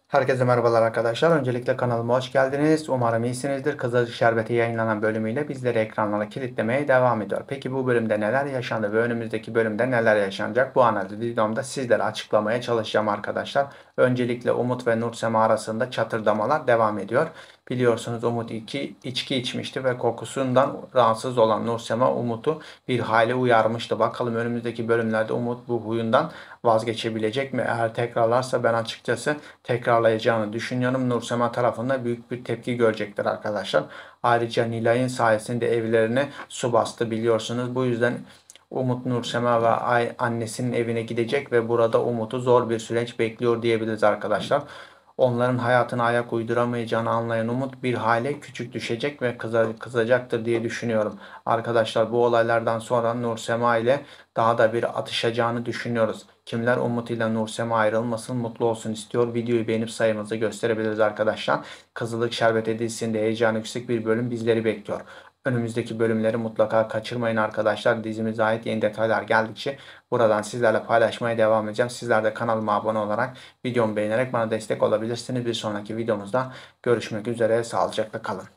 Herkese merhabalar arkadaşlar. Öncelikle kanalıma hoş geldiniz. Umarım iyisinizdir. Kızılcık Şerbeti yayınlanan bölümüyle bizleri ekranlara kilitlemeye devam ediyor. Peki bu bölümde neler yaşandı ve önümüzdeki bölümde neler yaşanacak? Bu analiz videomda sizlere açıklamaya çalışacağım arkadaşlar. Öncelikle Umut ve Nursema arasında çatırdamalar devam ediyor. Biliyorsunuz Umut içki içmişti ve kokusundan rahatsız olan Nursema Umut'u bir hayli uyarmıştı. Bakalım önümüzdeki bölümlerde Umut bu huyundan vazgeçebilecek mi? Eğer tekrarlarsa ben açıkçası tekrarlayacağını düşünüyorum. Nursema tarafında büyük bir tepki görecektir arkadaşlar. Ayrıca Nilay'ın sayesinde evlerine su bastı biliyorsunuz. Bu yüzden Umut Nursema ve annesinin evine gidecek ve burada Umut'u zor bir süreç bekliyor diyebiliriz arkadaşlar. Onların hayatına ayak uyduramayacağını anlayan Umut bir hale küçük düşecek ve kızacaktır diye düşünüyorum. Arkadaşlar bu olaylardan sonra Nursema ile daha da bir atışacağını düşünüyoruz. Kimler Umut ile Nursema ayrılmasın, mutlu olsun istiyor. Videoyu beğenip sayımızı gösterebiliriz arkadaşlar. Kızılık Şerbeti dizisinde heyecan yüksek bir bölüm bizleri bekliyor. Önümüzdeki bölümleri mutlaka kaçırmayın arkadaşlar. Dizimize ait yeni detaylar geldikçe buradan sizlerle paylaşmaya devam edeceğim. Sizler de kanalıma abone olarak videomu beğenerek bana destek olabilirsiniz. Bir sonraki videomuzda görüşmek üzere. Sağlıcakla kalın.